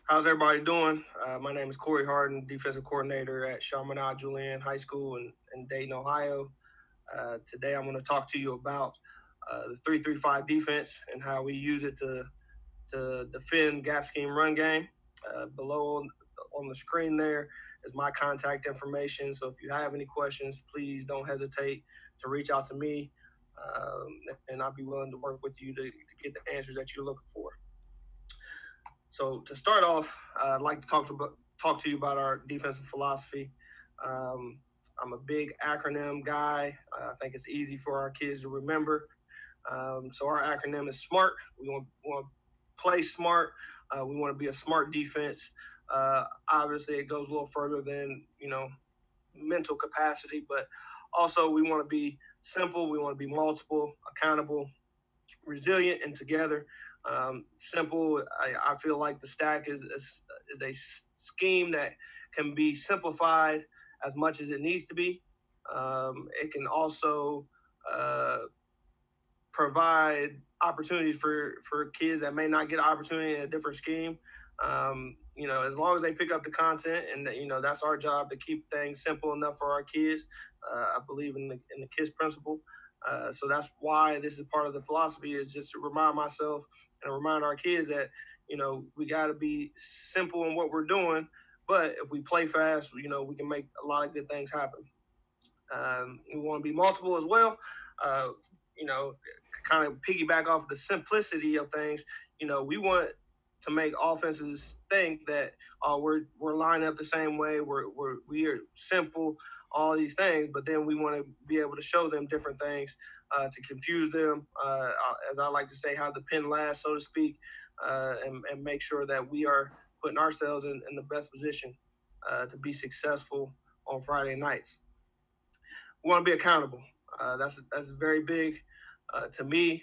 How's everybody doing? My name is Cory Hardin, defensive coordinator at Chaminade Julienne High School in Dayton, Ohio. Today I'm going to talk to you about the 3-3-5 defense and how we use it to defend gap scheme run game. Below on the screen there is my contact information. So if you have any questions, please don't hesitate to reach out to me, and I'll be willing to work with you to get the answers that you're looking for. So to start off, I'd like to talk to you about our defensive philosophy. Um, I'm a big acronym guy. I think it's easy for our kids to remember. So our acronym is SMART. We want to play smart. We want to be a smart defense. Obviously, it goes a little further than mental capacity, but also we want to be simple. We want to be multiple, accountable, resilient, and together. Simple. I feel like the stack is a scheme that can be simplified as much as it needs to be. It can also uh, provide opportunities for kids that may not get an opportunity in a different scheme. As long as they pick up the content, and that's our job to keep things simple enough for our kids. I believe in the KISS principle. So that's why this is part of the philosophy, is just to remind myself and remind our kids that we got to be simple in what we're doing, but if we play fast, we can make a lot of good things happen. We want to be multiple as well. Uh, you know, Kind of piggyback off the simplicity of things. We want to make offenses think that we're lined up the same way. We are simple, all these things, but then we want to be able to show them different things to confuse them, as I like to say, have the pin last, so to speak, and make sure that we are putting ourselves in the best position to be successful on Friday nights. We want to be accountable. That's very big to me.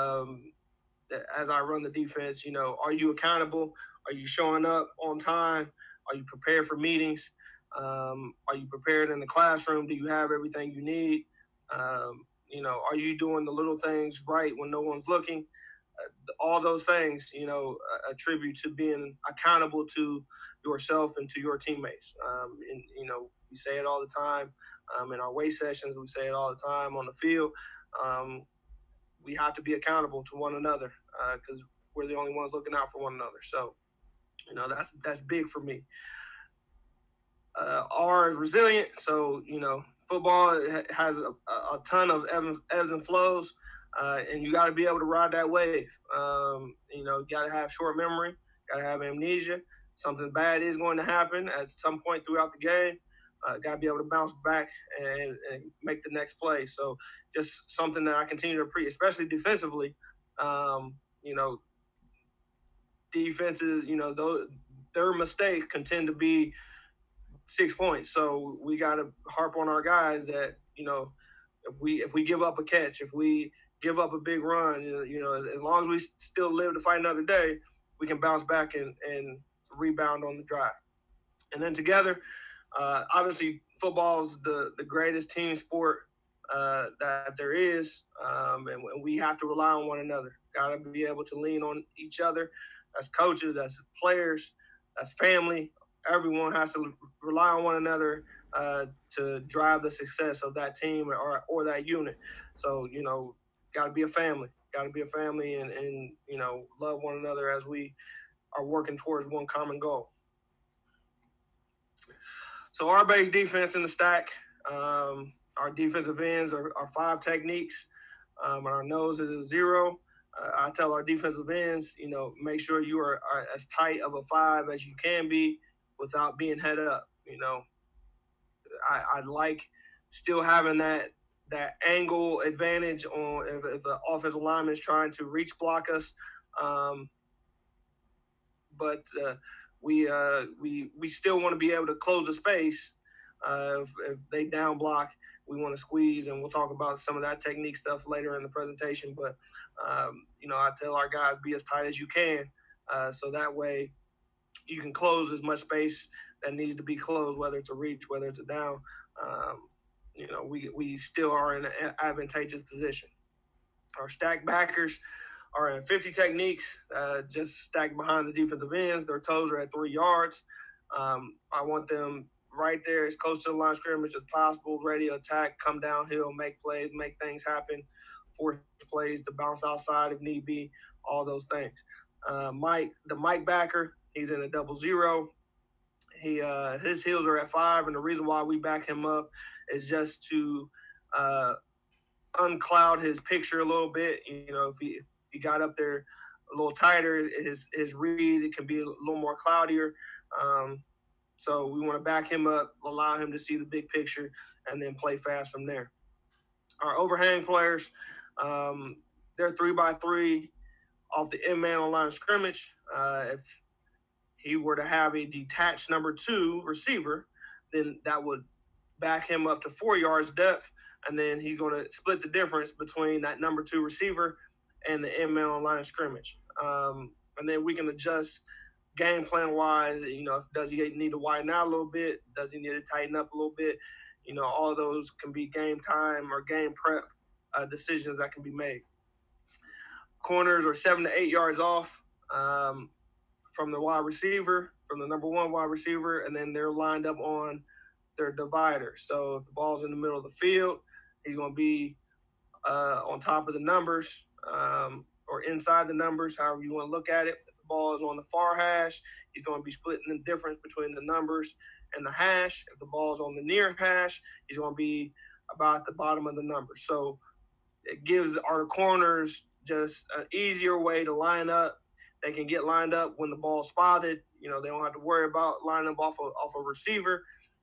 As I run the defense, are you accountable? Are you showing up on time? Are you prepared for meetings? Are you prepared in the classroom? Do you have everything you need? Are you doing the little things right when no one's looking? All those things, attribute to being accountable to yourself and to your teammates. And we say it all the time in our weight sessions. We say it all the time on the field. We have to be accountable to one another because we're the only ones looking out for one another. So, that's big for me. R is resilient. So, football has a ton of ebbs and flows, and you got to be able to ride that wave. You got to have short memory, got to have amnesia. Something bad is going to happen at some point throughout the game. Got to be able to bounce back and make the next play. So, just something that I continue to preach, especially defensively. Um, you know, Defenses, their mistakes can tend to be 6 points. So we got to harp on our guys that if we give up a catch, if we give up a big run, as long as we still live to fight another day, we can bounce back and rebound on the drive. And then together, obviously, football is the greatest team sport that there is, and we have to rely on one another. Got to be able to lean on each other. As coaches, as players, as family, everyone has to rely on one another to drive the success of that team or that unit. So got to be a family. Got to be a family and love one another as we are working towards one common goal. So our base defense in the stack, our defensive ends are five techniques, and our nose is a zero. I tell our defensive ends, make sure you are as tight of a five as you can be without being head up. I like still having that angle advantage on if the offensive lineman is trying to reach block us, but we still want to be able to close the space. If they down block, we want to squeeze, and we'll talk about some of that technique stuff later in the presentation. But I tell our guys, be as tight as you can, so that way you can close as much space that needs to be closed, whether it's a reach, whether it's a down. We still are in an advantageous position. Our stack backers are in 50 techniques, just stacked behind the defensive ends. Their toes are at 3 yards. I want them right there as close to the line of scrimmage as possible, ready to attack, come downhill, make plays, make things happen, force plays to bounce outside if need be, all those things. The Mike backer, he's in a 0-0. His heels are at 5, and the reason why we back him up is just to uh, uncloud his picture a little bit. If he got up there a little tighter, his read it can be a little more cloudier. So we want to back him up, allow him to see the big picture, and then play fast from there. Our overhang players, they're 3x3 off the end man on line of scrimmage. If he were to have a detached number 2 receiver, then that would back him up to 4 yards depth, and then he's going to split the difference between that number 2 receiver and the end man on line of scrimmage. And then we can adjust game plan wise. Does he need to widen out a little bit? Does he need to tighten up a little bit? All of those can be game time or game prep decisions that can be made. Corners are 7 to 8 yards off from the wide receiver, from the number 1 wide receiver, and then they're lined up on their divider. So if the ball's in the middle of the field, he's going to be on top of the numbers or inside the numbers, however you want to look at it. If the ball is on the far hash, he's going to be splitting the difference between the numbers and the hash. If the ball is on the near hash, he's going to be about the bottom of the numbers. So it gives our corners just an easier way to line up. They can get lined up when the ball's spotted. They don't have to worry about lining up off a receiver.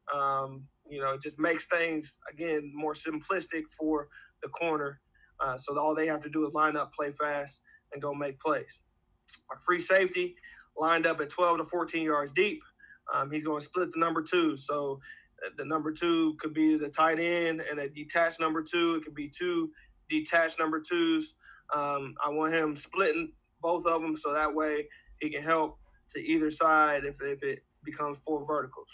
It just makes things, again, more simplistic for the corner. So all they have to do is line up, play fast, and go make plays. Our free safety lined up at 12 to 14 yards deep. He's going to split the number 2. So the number 2 could be the tight end and a detached number 2. It could be 2 detached number 2s. I want him splitting both of them so that way he can help to either side if it becomes 4 verticals.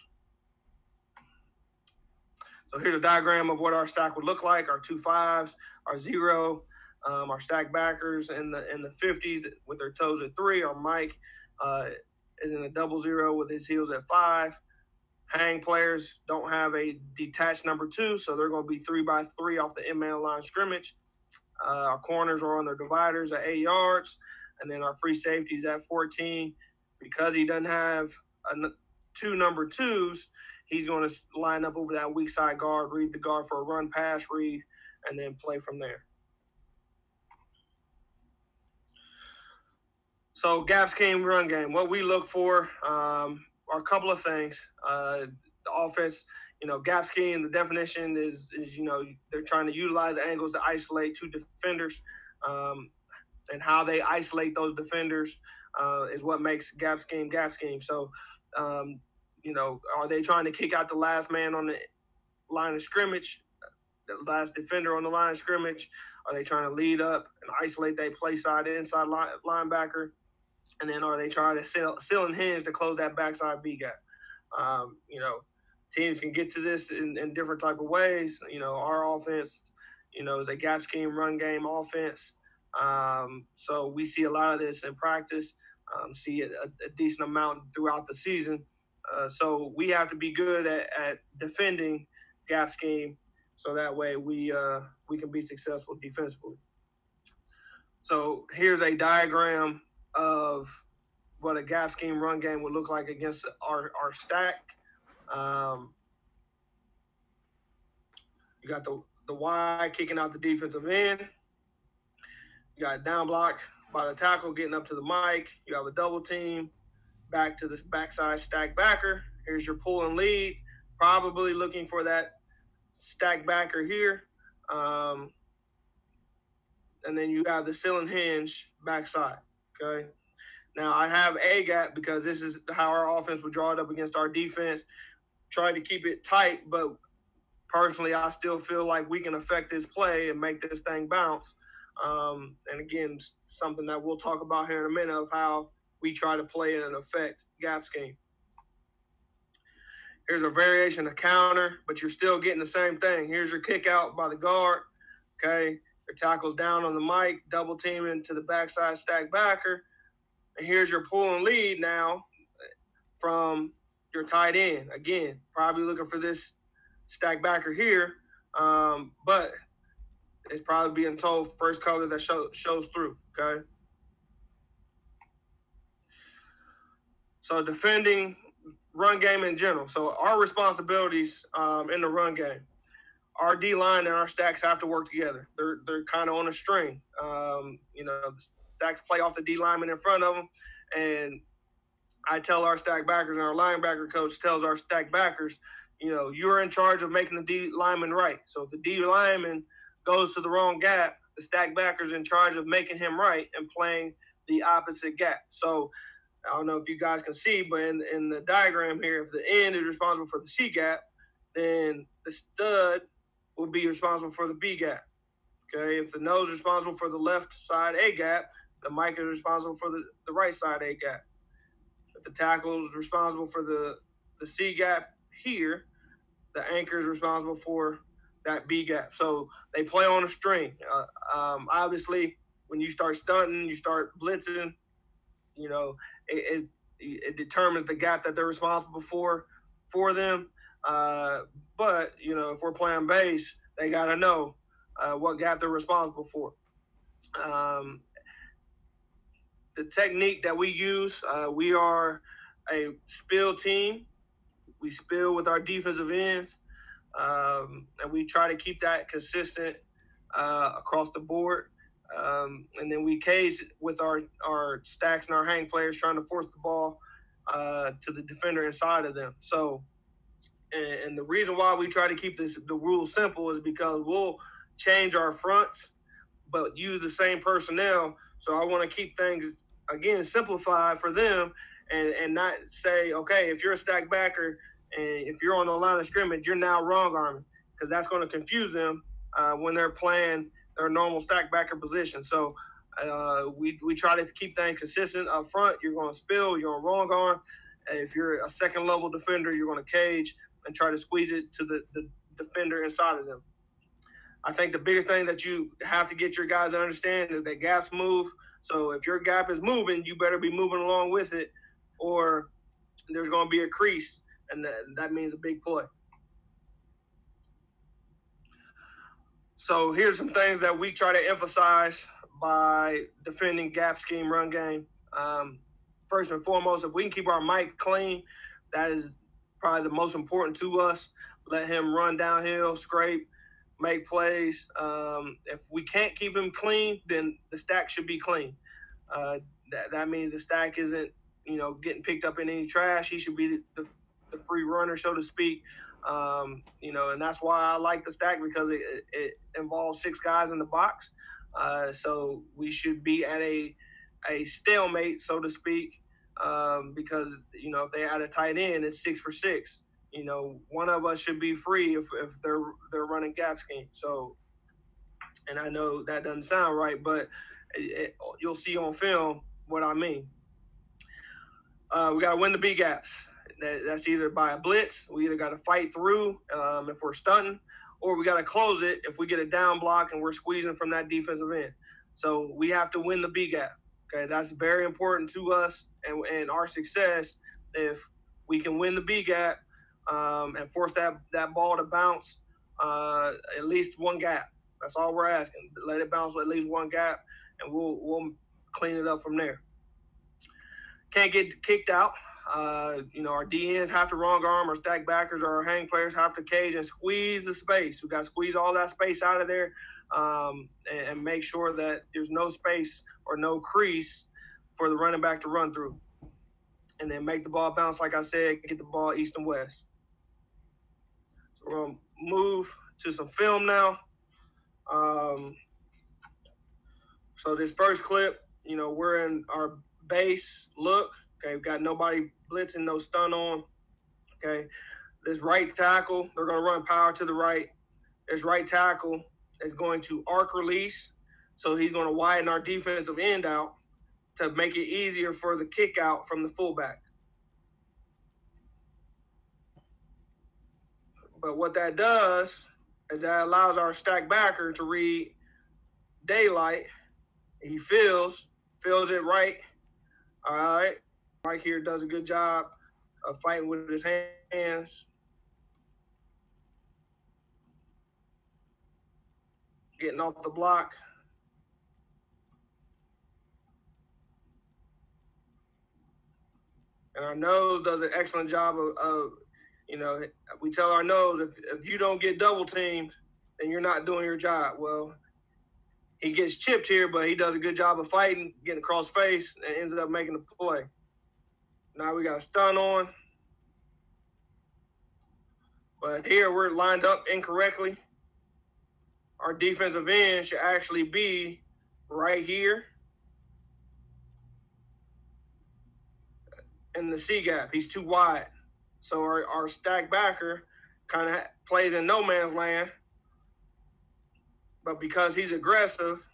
So here's a diagram of what our stack would look like. Our 2 5s, our 0, our stack backers in the 50s with their toes at 3. Our Mike is in a 0-0 with his heels at 5. Hang players don't have a detached number 2, so they're going to be 3x3 off the end man line of scrimmage. Our corners are on their dividers at 8 yards, and then our free safeties at 14. Because he doesn't have 2 number 2s, he's going to line up over that weak side guard, read the guard for a run pass read, and then play from there. So gap scheme, run game. What we look for are a couple of things. The offense, gap scheme, the definition is they're trying to utilize angles to isolate 2 defenders. And how they isolate those defenders is what makes gap scheme. So, are they trying to kick out the last man on the line of scrimmage, the last defender on the line of scrimmage? Are they trying to lead up and isolate that play side inside linebacker? And then are they trying to seal and hinge to close that backside B gap? Teams can get to this in different type of ways. Our offense, is a gap scheme, run game offense. So we see a lot of this in practice, see a decent amount throughout the season. So we have to be good at defending gap scheme so that way we can be successful defensively. So here's a diagram of what a gap scheme run game would look like against our stack. You got the Y kicking out the defensive end. You got down block by the tackle getting up to the mic. You have a double team back to this backside stack backer. Here's your pull and lead. Probably looking for that stack backer here. And then you have the seal and hinge backside. Okay. Now I have a gap because this is how our offense would draw it up against our defense. Trying to keep it tight, but personally, I still feel like we can affect this play and make this thing bounce. And again, something that we'll talk about here in a minute of how we try to play and affect gap scheme. Here's a variation of counter, but you're still getting the same thing. Here's your kick out by the guard. Okay. Your tackle's down on the mic, double teaming to the backside stack backer. And here's your pull and lead now from your tight end. Again, probably looking for this stack backer here, but it's probably being told first color that shows through, okay? So defending run game in general. So our responsibilities in the run game. Our D line and our stacks have to work together. They're kind of on a string. The stacks play off the D lineman in front of them, and I tell our stack backers, and our linebacker coach tells our stack backers, you're in charge of making the D lineman right. So if the D lineman goes to the wrong gap, the stack backer's in charge of making him right and playing the opposite gap. So I don't know if you guys can see, but in the diagram here, if the end is responsible for the C gap, then the stud will be responsible for the B gap. Okay, if the nose is responsible for the left side A gap, the mic is responsible for the right side A gap. If the tackle is responsible for the C gap here, the anchor is responsible for that B gap. So they play on a string. Obviously, when you start stunting, you start blitzing, it determines the gap that they're responsible for them. But if we're playing base, they got to know what gap they're responsible for. The technique that we use, we are a spill team. We spill with our defensive ends, and we try to keep that consistent across the board. And then we cage with our stacks and our hang players trying to force the ball to the defender inside of them. So, and the reason why we try to keep the rule simple is because we'll change our fronts, but use the same personnel. So I want to keep things, again, simplified for them and not say, okay, if you're a stack backer and if you're on the line of scrimmage, you're now wrong arming, because that's going to confuse them when they're playing their normal stack backer position. So we try to keep things consistent up front. You're going to spill, you're on wrong arm. And if you're a second level defender, you're going to cage and try to squeeze it to the defender inside of them. I think the biggest thing that you have to get your guys to understand is that gaps move. So if your gap is moving, you better be moving along with it, or there's going to be a crease, and that means a big play. So here's some things that we try to emphasize by defending gap scheme run game. First and foremost, if we can keep our mic clean, that is probably the most important to us. Let him run downhill, scrape, make plays. If we can't keep him clean, then the stack should be clean. That means the stack isn't, getting picked up in any trash. He should be the free runner, so to speak. And that's why I like the stack, because it involves 6 guys in the box. So we should be at a stalemate, so to speak, because, if they add a tight end, it's 6 for 6. One of us should be free if they're running gap scheme. So, and I know that doesn't sound right, but you'll see on film what I mean. We got to win the B gaps. That's either by a blitz. We either got to fight through if we're stunting, or we got to close it if we get a down block and we're squeezing from that defensive end. So we have to win the B gap. Okay, that's very important to us and our success. If we can win the B gap and force that ball to bounce at least one gap. That's all we're asking. Let it bounce at least one gap, and we'll clean it up from there. Can't get kicked out. Our DNs have to wrong arm, our stack backers or our hang players have to cage and squeeze the space. We got to squeeze all that space out of there and make sure that there's no space or no crease for the running back to run through. And then make the ball bounce, like I said, get the ball east and west. So we're going to move to some film now. So this first clip, we're in our base look. Okay, we've got nobody blitzing, no stun on. Okay, this right tackle, they're going to run power to the right. This right tackle is going to arc release. So he's going to widen our defensive end out to make it easier for the kick out from the fullback. But what that does is that allows our stack backer to read daylight. He feels it right. All right. Mike here does a good job of fighting with his hands, getting off the block. And our nose does an excellent job of we tell our nose, if you don't get double teamed, then you're not doing your job. Well, he gets chipped here, but he does a good job of fighting, getting across face, and ends up making the play. Now we got a stun on. But here we're lined up incorrectly. Our defensive end should actually be right here in the C gap. He's too wide. So our stack backer kind of plays in no man's land. But because he's aggressive,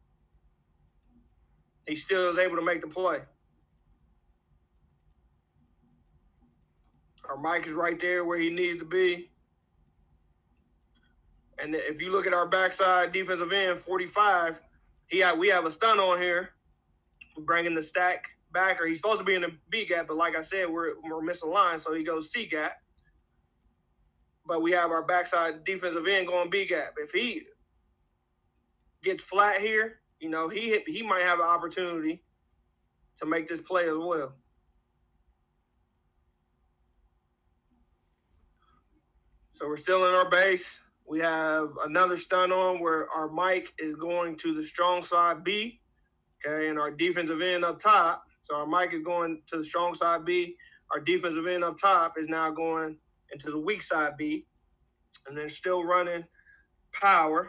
he still is able to make the play. Our Mike is right there where he needs to be. And if you look at our backside defensive end, 45, we have a stun on here. We're bringing the stack backer. He's supposed to be in the B gap, but like I said, we're missing line, so he goes C gap. But we have our backside defensive end going B gap. If he gets flat here, he might have an opportunity to make this play as well. So we're still in our base. We have another stun on where our Mike is going to the strong side B, okay, and our defensive end up top. So our Mike is going to the strong side B. Our defensive end up top is now going into the weak side B, and then still running power.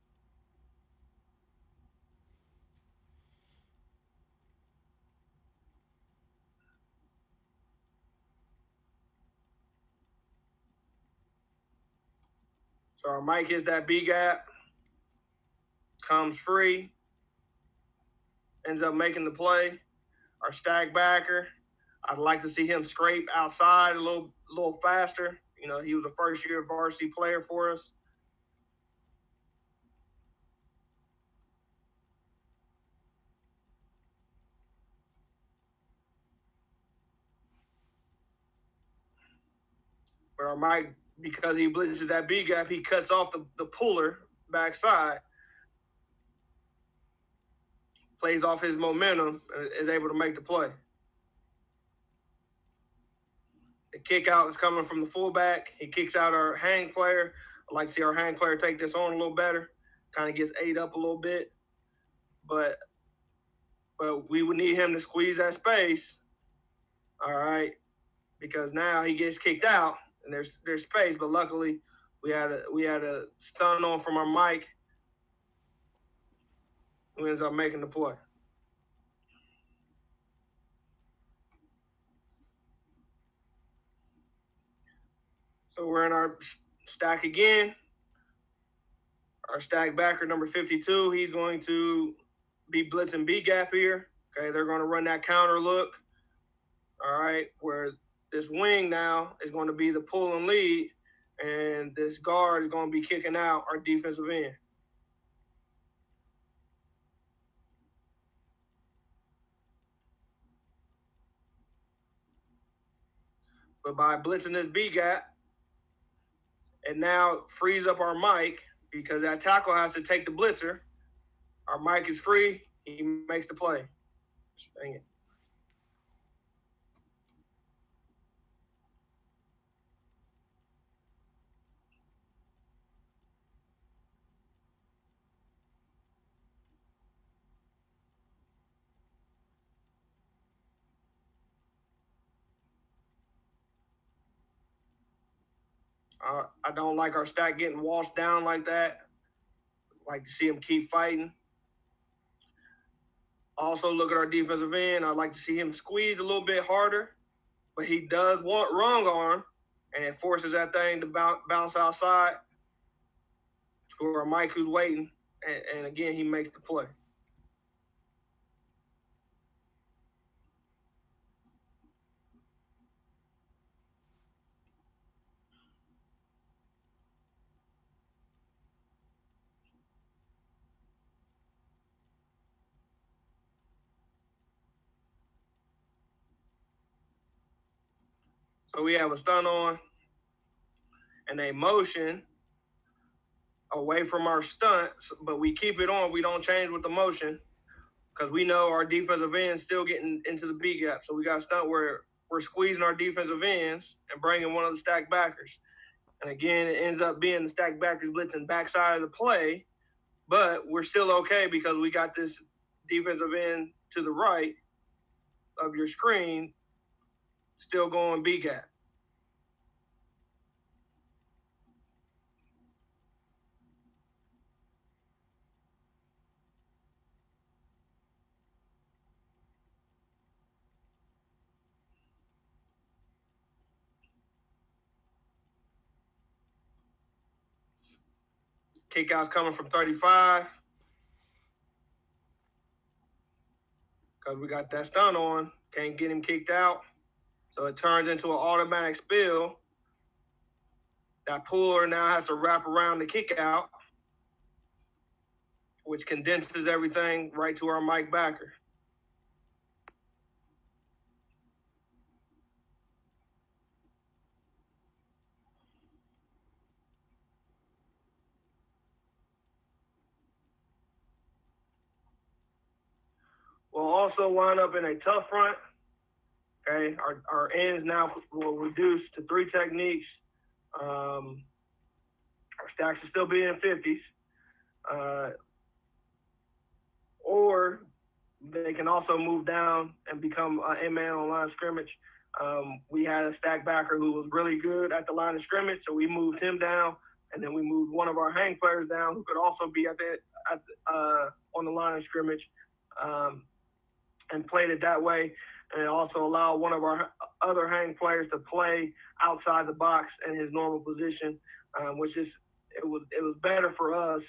So our Mike hits that B gap, comes free, ends up making the play. Our stack backer, I'd like to see him scrape outside a little faster. He was a first-year varsity player for us. But our Mike, because he blitzes that B gap, he cuts off the puller backside, plays off his momentum, and is able to make the play. The kick out is coming from the fullback. He kicks out our hang player. I'd like to see our hang player take this on a little better. Kind of gets ate up a little bit. But we would need him to squeeze that space. All right. Because now he gets kicked out and there's space. But luckily we had a stun on from our Mike who ends up making the play. So we're in our stack again. Our stack backer, number 52, he's going to be blitzing B gap here. Okay, they're going to run that counter look. All right, where this wing now is going to be the pull and lead, and this guard is going to be kicking out our defensive end. But by blitzing this B gap, it now frees up our Mike because that tackle has to take the blitzer. Our Mike is free. He makes the play. Dang it. I don't like our stack getting washed down like that. Like to see him keep fighting. Also, look at our defensive end. I'd like to see him squeeze a little bit harder, but he does want wrong arm, and it forces that thing to bounce outside to our Mike who's waiting, and again, he makes the play. So we have a stunt on and a motion away from our stunt, but we keep it on. We don't change with the motion because we know our defensive ends still getting into the B gap. So we got a stunt where we're squeezing our defensive ends and bringing one of the stack backers. And again, it ends up being the stack backers blitzing backside of the play, but we're still okay because we got this defensive end to the right of your screen still going B gap. Kickouts coming from 35 because we got that stunt on. Can't get him kicked out. So it turns into an automatic spill. That puller now has to wrap around the kick out, which condenses everything right to our Mike backer. We'll also wind up in a TUFF Front. Okay, our ends now will reduce to 3 techniques. Our stacks will still be in 50s. Or they can also move down and become a man on line of scrimmage. We had a stack backer who was really good at the line of scrimmage, so we moved him down, and then we moved one of our hang players down who could also be on the line of scrimmage, and played it that way. And it also allowed one of our other hang players to play outside the box in his normal position, which is it was better for us.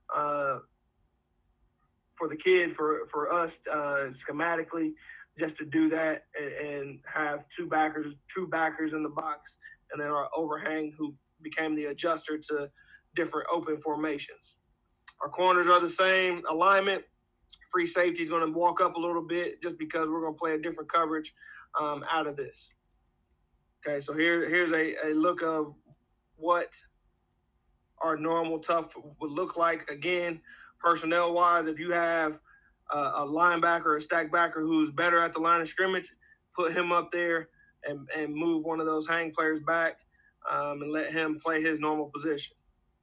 For the kid, for us, schematically, just to do that and have two backers in the box, and then our overhang who became the adjuster to different open formations. Our corners are the same alignment. Free safety is going to walk up a little bit just because we're going to play a different coverage out of this. Okay, so here's a look of what our normal TUFF would look like. Again, personnel wise, if you have a linebacker or a stack backer who's better at the line of scrimmage, put him up there and move one of those hang players back and let him play his normal position.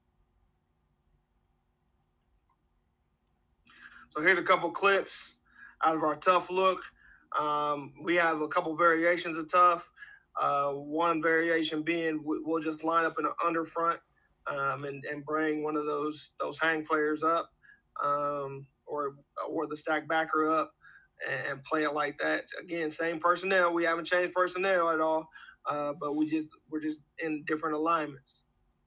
So here's a couple clips out of our TUFF look. We have a couple variations of TUFF. One variation being we'll just line up in an under front and bring one of those hang players up or the stack backer up and play it like that. Again, same personnel. We haven't changed personnel at all, but we're just in different alignments.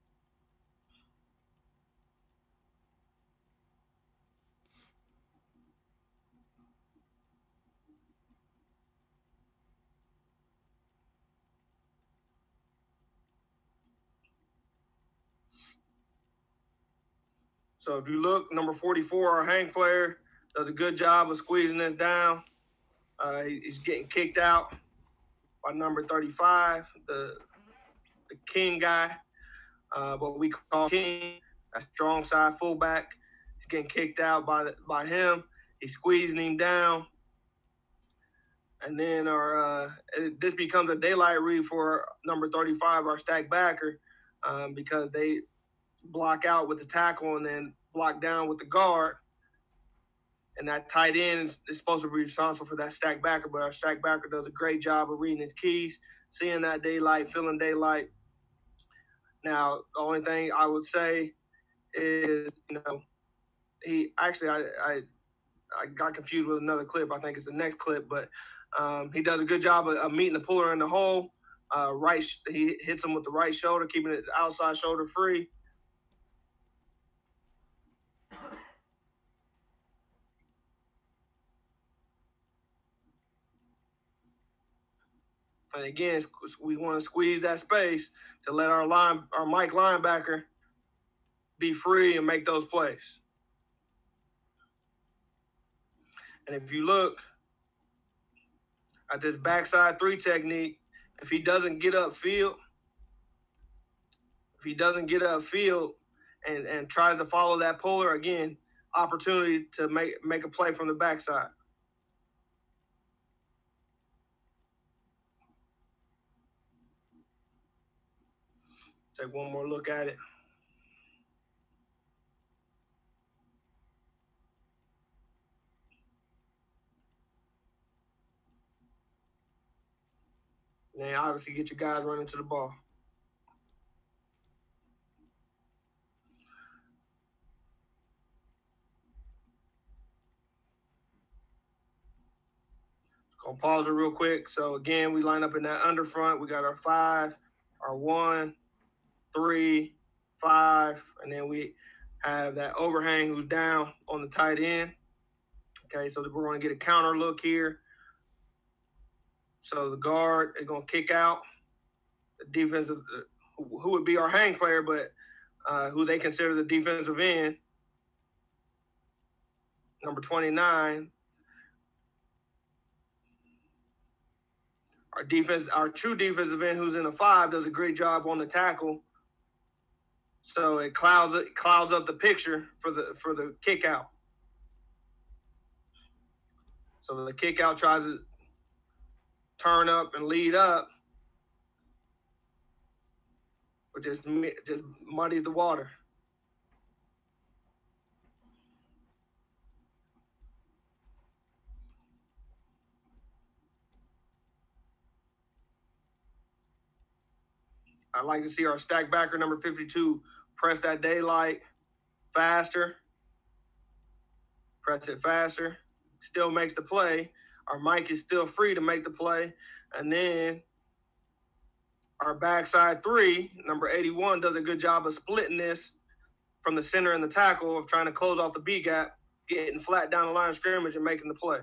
So if you look, number 44, our hang player, does a good job of squeezing this down. He's getting kicked out by number 35, the king guy, what we call king, a strong side fullback. He's getting kicked out by him. He's squeezing him down. And then this becomes a daylight read for number 35, our stack backer, because they block out with the tackle and then block down with the guard. And that tight end is supposed to be responsible for that stack backer, but our stack backer does a great job of reading his keys, seeing that daylight, feeling daylight. Now, the only thing I would say is, he actually, I got confused with another clip. I think it's the next clip, but he does a good job of meeting the puller in the hole. He hits him with the right shoulder, keeping his outside shoulder free. And again, we want to squeeze that space to let our Mike linebacker be free and make those plays. And if you look at this backside 3 technique If he doesn't get upfield, and tries to follow that puller again, opportunity to make a play from the backside. Take one more look at it. And then obviously get your guys running to the ball. Gonna pause it real quick. So again, we line up in that under front. We got our 5, our 1, 3, 5, and then we have that overhang who's down on the tight end. Okay, so we're going to get a counter look here. So the guard is going to kick out. The defensive, who would be our hang player, but who they consider the defensive end, number 29. Our true defensive end, who's in a 5, does a great job on the tackle. So it clouds up the picture for the kick out. So the kick out tries to turn up and lead up, but just muddies the water. I'd like to see our stack backer number 52 press that daylight faster, press it faster, still makes the play. Our Mike is still free to make the play. And then our backside 3, number 81, does a good job of splitting this from the center and the tackle of trying to close off the B gap, getting flat down the line of scrimmage and making the play.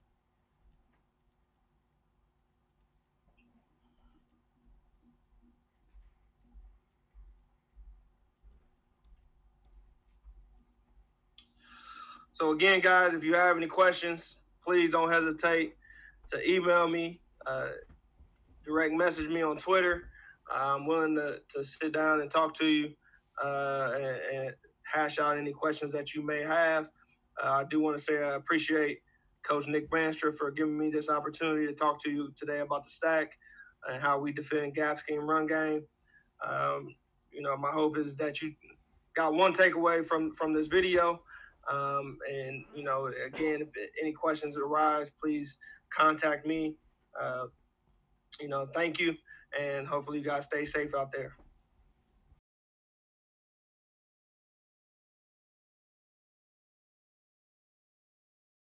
So again, guys, if you have any questions, please don't hesitate to email me, direct message me on Twitter. I'm willing to sit down and talk to you and hash out any questions that you may have. I do want to say I appreciate Coach Nick Branstra for giving me this opportunity to talk to you today about the stack and how we defend gap scheme, run game. My hope is that you got one takeaway from this video. And again, if any questions arise, please contact me. Thank you, and hopefully you guys stay safe out there.